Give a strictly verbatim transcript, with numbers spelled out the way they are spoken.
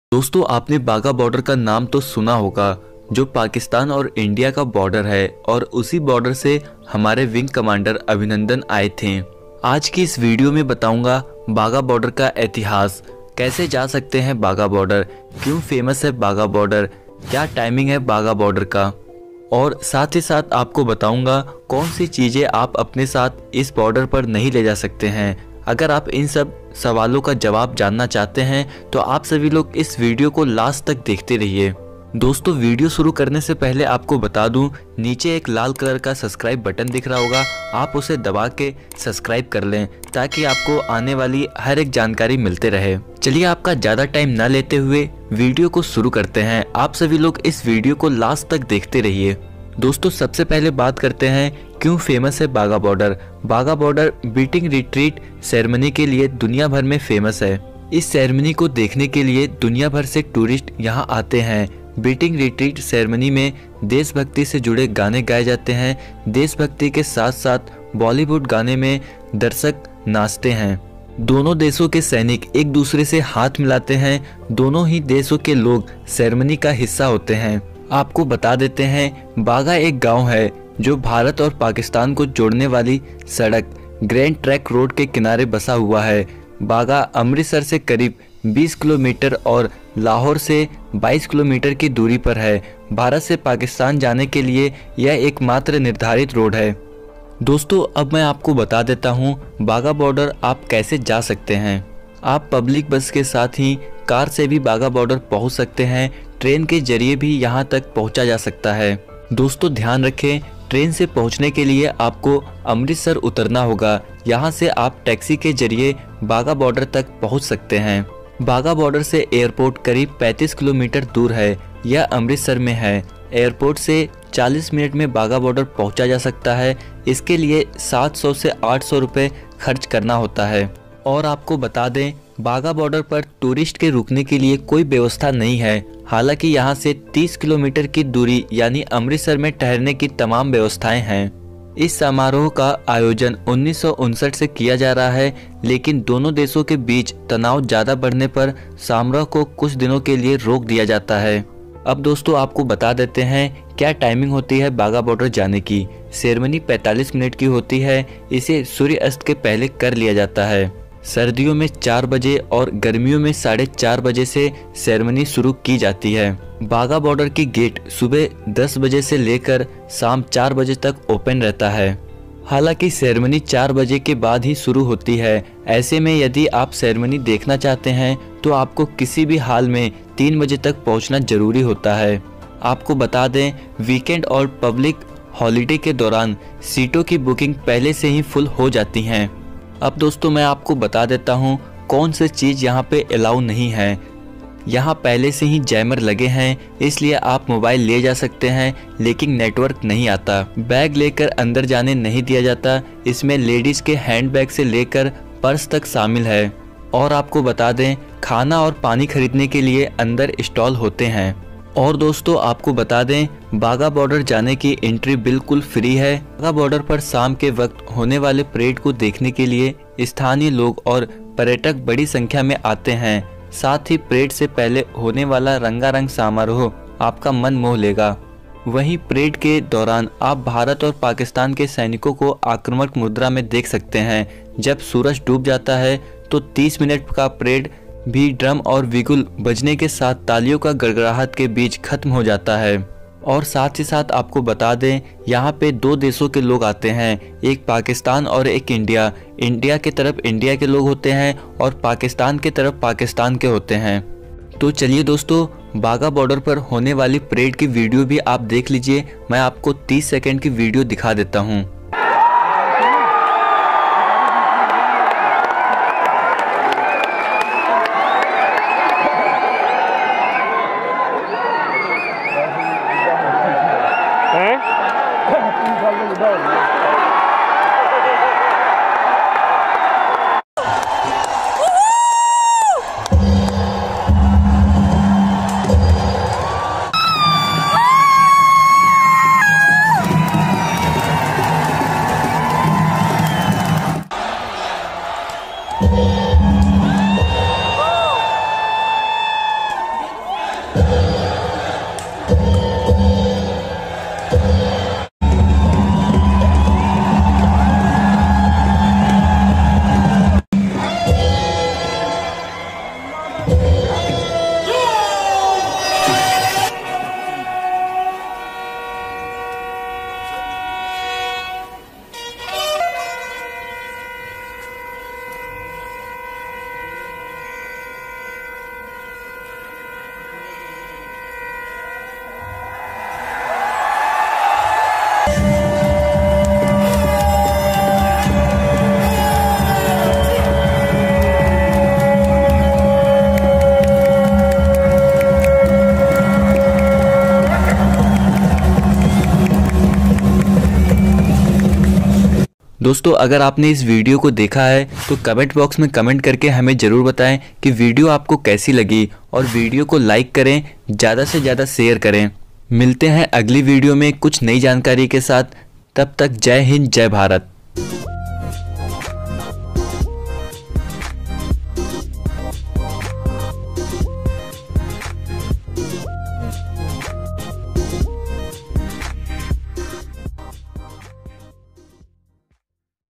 दोस्तों, आपने बाघा बॉर्डर का नाम तो सुना होगा, जो पाकिस्तान और इंडिया का बॉर्डर है और उसी बॉर्डर से हमारे विंग कमांडर अभिनंदन आए थे। आज की इस वीडियो में बताऊंगा बाघा बॉर्डर का इतिहास, कैसे जा सकते हैं बाघा बॉर्डर, क्यों फेमस है बाघा बॉर्डर, क्या टाइमिंग है बाघा बॉर्डर का, और साथ ही साथ आपको बताऊंगा कौन सी चीज़ें आप अपने साथ इस बॉर्डर पर नहीं ले जा सकते हैं। अगर आप इन सब सवालों का जवाब जानना चाहते हैं तो आप सभी लोग इस वीडियो को लास्ट तक देखते रहिए। दोस्तों, वीडियो शुरू करने से पहले आपको बता दूं, नीचे एक लाल कलर का सब्सक्राइब बटन दिख रहा होगा, आप उसे दबा के सब्सक्राइब कर लें ताकि आपको आने वाली हर एक जानकारी मिलते रहे। चलिए, आपका ज़्यादा टाइम ना लेते हुए वीडियो को शुरू करते हैं। आप सभी लोग इस वीडियो को लास्ट तक देखते रहिए। दोस्तों, सबसे पहले बात करते हैं क्यों फेमस है Wagah border. Wagah border beating retreat ceremony के लिए दुनिया भर में फेमस है। इस सेरेमनी को देखने के लिए दुनिया भर से टूरिस्ट यहाँ आते हैं। बीटिंग रिट्रीट सेरेमनी में देशभक्ति से जुड़े गाने गाए जाते हैं। देशभक्ति के साथ साथ बॉलीवुड गाने में दर्शक नाचते हैं। दोनों देशों के सैनिक एक दूसरे से हाथ मिलाते हैं। दोनों ही देशों के लोग सेरेमनी का हिस्सा होते हैं। आपको बता देते हैं, बाघा एक गांव है जो भारत और पाकिस्तान को जोड़ने वाली सड़क ग्रैंड ट्रैंक रोड के किनारे बसा हुआ है। बाघा अमृतसर से करीब बीस किलोमीटर और लाहौर से बाईस किलोमीटर की दूरी पर है। भारत से पाकिस्तान जाने के लिए यह एकमात्र निर्धारित रोड है। दोस्तों, अब मैं आपको बता देता हूँ बाघा बॉर्डर आप कैसे जा सकते हैं। आप पब्लिक बस के साथ ही कार से भी बाघा बॉर्डर पहुँच सकते हैं। ट्रेन के जरिए भी यहाँ तक पहुँचा जा सकता है। दोस्तों, ध्यान रखें, ट्रेन से पहुँचने के लिए आपको अमृतसर उतरना होगा। यहाँ से आप टैक्सी के जरिए बाघा बॉर्डर तक पहुँच सकते हैं। बाघा बॉर्डर से एयरपोर्ट करीब पैंतीस किलोमीटर दूर है। यह अमृतसर में है। एयरपोर्ट से चालीस मिनट में बाघा बॉर्डर पहुँचा जा सकता है। इसके लिए सात सौ से आठ सौ रुपये खर्च करना होता है। और आपको बता दें, बाघा बॉर्डर पर टूरिस्ट के रुकने के लिए कोई व्यवस्था नहीं है। हालांकि यहाँ से तीस किलोमीटर की दूरी यानी अमृतसर में ठहरने की तमाम व्यवस्थाएं हैं। इस समारोह का आयोजन उन्नीस सौ उनसठ से किया जा रहा है, लेकिन दोनों देशों के बीच तनाव ज़्यादा बढ़ने पर समारोह को कुछ दिनों के लिए रोक दिया जाता है। अब दोस्तों, आपको बता देते हैं क्या टाइमिंग होती है बाघा बॉर्डर जाने की। सेरेमनी पैंतालीस मिनट की होती है। इसे सूर्य अस्त के पहले कर लिया जाता है। सर्दियों में चार बजे और गर्मियों में साढ़े चार बजे से सेरेमनी शुरू की जाती है। बाघा बॉर्डर की गेट सुबह दस बजे से लेकर शाम चार बजे तक ओपन रहता है। हालांकि सेरेमनी चार बजे के बाद ही शुरू होती है। ऐसे में यदि आप सेरेमनी देखना चाहते हैं तो आपको किसी भी हाल में तीन बजे तक पहुंचना जरूरी होता है। आपको बता दें, वीकेंड और पब्लिक हॉलिडे के दौरान सीटों की बुकिंग पहले से ही फुल हो जाती हैं। अब दोस्तों, मैं आपको बता देता हूँ कौन सी चीज़ यहाँ पे अलाउ नहीं है। यहाँ पहले से ही जैमर लगे हैं, इसलिए आप मोबाइल ले जा सकते हैं, लेकिन नेटवर्क नहीं आता। बैग लेकर अंदर जाने नहीं दिया जाता। इसमें लेडीज़ के हैंड बैग से लेकर पर्स तक शामिल है। और आपको बता दें, खाना और पानी खरीदने के लिए अंदर स्टॉल होते हैं। और दोस्तों, आपको बता दें, बाघा बॉर्डर जाने की एंट्री बिल्कुल फ्री है। बाघा बॉर्डर पर शाम के वक्त होने वाले परेड को देखने के लिए स्थानीय लोग और पर्यटक बड़ी संख्या में आते हैं। साथ ही परेड से पहले होने वाला रंगारंग समारोह आपका मन मोह लेगा। वहीं परेड के दौरान आप भारत और पाकिस्तान के सैनिकों को आक्रामक मुद्रा में देख सकते हैं। जब सूरज डूब जाता है तो तीस मिनट का परेड भी ड्रम और विगुल बजने के साथ तालियों का गड़गड़ाहट के बीच खत्म हो जाता है। और साथ ही साथ आपको बता दें, यहाँ पे दो देशों के लोग आते हैं, एक पाकिस्तान और एक इंडिया। इंडिया की तरफ इंडिया के लोग होते हैं और पाकिस्तान की तरफ पाकिस्तान के होते हैं। तो चलिए दोस्तों, बाघा बॉर्डर पर होने वाली परेड की वीडियो भी आप देख लीजिए। मैं आपको तीस सेकेंड की वीडियो दिखा देता हूँ। दोस्तों, अगर आपने इस वीडियो को देखा है तो कमेंट बॉक्स में कमेंट करके हमें ज़रूर बताएं कि वीडियो आपको कैसी लगी, और वीडियो को लाइक करें, ज़्यादा से ज़्यादा शेयर करें। मिलते हैं अगली वीडियो में कुछ नई जानकारी के साथ। तब तक जय हिंद, जय भारत।